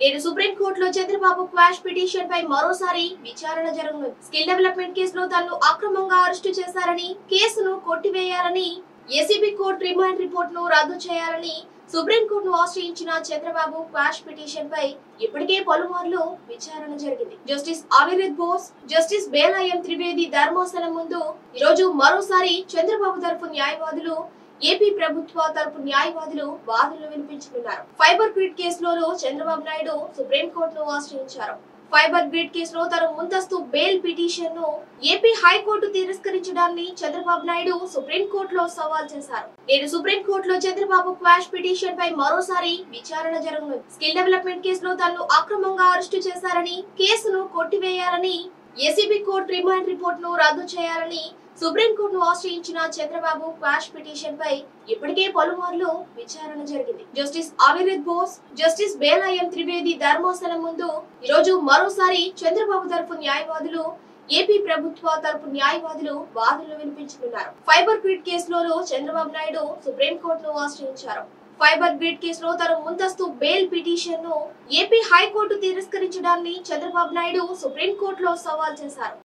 నేడు సుప్రీం కోర్టులో Chandrababu quash petition పై మరోసారి విచారణ జరగనుంది. స్కిల్ డెవలప్మెంట్ కేసులో తనను అక్రమంగా అరెస్టు చేశారని, కేసును కొట్టివేయాలని, ఏసీబీ కోర్టు రిమాండ్ రిపోర్ట్ ను రద్దు చేయాలని సుప్రీం కోర్టును ఆశ్రయించిన చంద్రబాబు క్వాష్ పిటిషన్ పై ఇప్పటికే పలుమార్లు విచారణ జరిగింది. జస్టిస్ అనిరుద్ బోస్, జస్టిస్ బేలాయం త్రివేది ధర్మాసనం ముందు ఈ రోజు మరోసారి చంద్రబాబు తరఫు న్యాయవాదులు, ఏపీ ప్రభుత్వ తరపు న్యాయవాదులు వాదనలు వినిపించనున్నారు. ఫైబర్ గ్రిడ్ కేసులో చంద్రబాబు నాయుడు సుప్రీం కోర్టును ఆశ్రయించారు. ఫైబర్ గ్రిడ్ కేసులో తన ముందస్తు బెయిల్ పిటిషన్ ను ఏపీ హైకోర్టు తిరస్కరించడాన్ని చంద్రబాబు నాయుడు సుప్రీం కోర్టులో సవాల్ చేశారు. నేడు సుప్రీం కోర్టులో చంద్రబాబు క్వాష్ పిటిషన్ పై మరోసారి విచారణ జరగనుంది. స్కిల్ డెవలప్మెంట్ కేసులో తనను అక్రమంగా అరెస్టు చేశారని, కేసును కొట్టివేయాలని, ఏసీబీ కోర్టు రిమాండ్ రిపోర్ట్ ను రద్దు చేయాలని సుప్రీం కోర్టును ఆశ్రయించిన చంద్రబాబు క్వాష్ పిటిషన్ పై ఇప్పటికే పలుమార్లు విచారణ జరిగింది. జస్టిస్ అనిరుద్ బోస్, జస్టిస్ బేలాయం త్రివేది ధర్మాసనం ముందు ఈ రోజు మరోసారి చంద్రబాబు తరఫు న్యాయవాదులు, ఏపీ ప్రభుత్వ తరపు న్యాయవాదులు వాదనలు వినిపించనున్నారు. ఫైబర్ గ్రిడ్ కేసులో చంద్రబాబు నాయుడు సుప్రీం కోర్టును ఆశ్రయించారు. ఫైబర్ గ్రిడ్ కేసులో తన ముందస్తు బెయిల్ పిటిషన్ ను ఏపీ హైకోర్టు తిరస్కరించడాన్ని చంద్రబాబు నాయుడు సుప్రీం కోర్టులో సవాల్ చేశారు.